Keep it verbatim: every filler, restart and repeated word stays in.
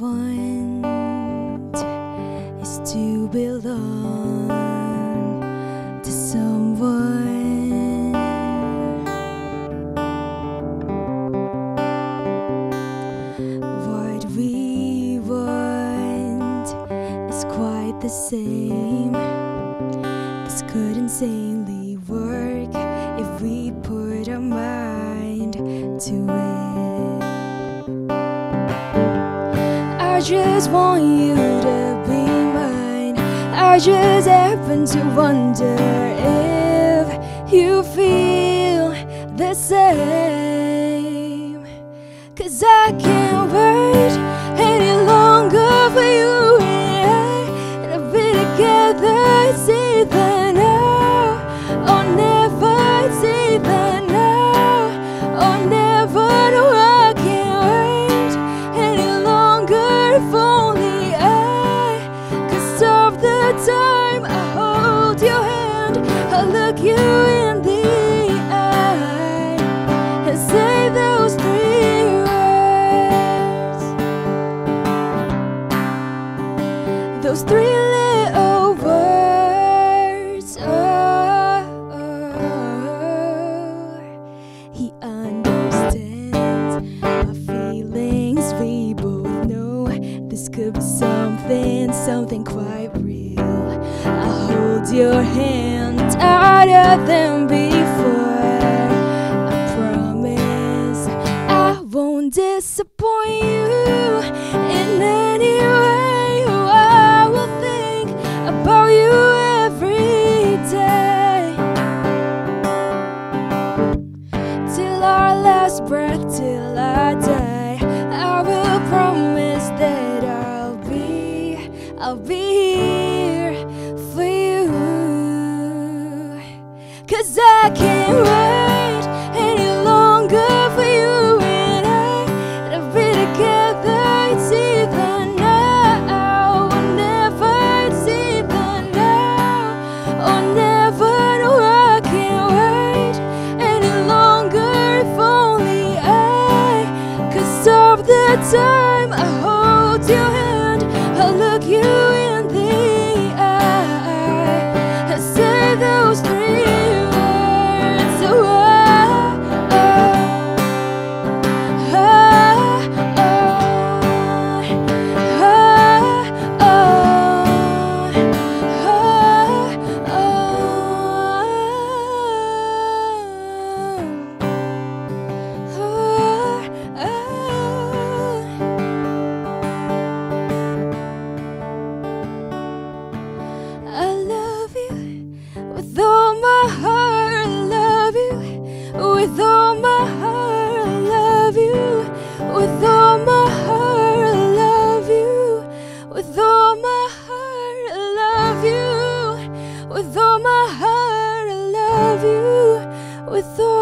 want is to belong to someone. What we want is quite the same. This could insanely work if we put our mind to it. I just want you to be mine. I just happen to wonder if you feel the same. 'Cause I can't wait any longer for you and I to be together. It's either now or never. It's either now or never. No, I can't wait any longer. If only I could stop the time. I hold your hand, I look you in the eye and say those three words, those three little words. Oh, oh. He understands my feelings. We both know this could be something, something quite real. I hold your hand tighter than before. I promise I won't disappoint you in any way. Oh, I will think about you every day, till our last breath, till I die. I will promise that I'll be, I'll be here for you. 'Cause I can't wait any longer for you and I to be together. It's either now or never. It's either now or never. No, I can't wait any longer. If only I could stop the time. I hold your hand, I look you in the eye and say those three words. Oh, oh, oh, oh, I love you with all my heart. I love you with all my heart. I love you with all my heart. I love you with all my heart. I love you with all my heart. I love you with all